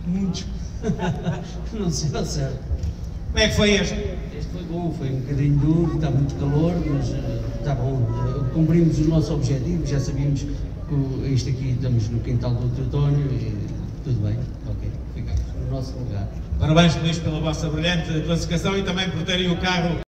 Muitos. Não sei ao certo. Como é que foi este? Este foi bom, foi um bocadinho duro, está muito calor, mas está bom. Cumprimos o nosso objetivo, já sabíamos que isto aqui estamos no quintal do Teutónio e tudo bem, ok, ficamos no nosso lugar. Parabéns, Luís, pela vossa brilhante classificação e também por terem o carro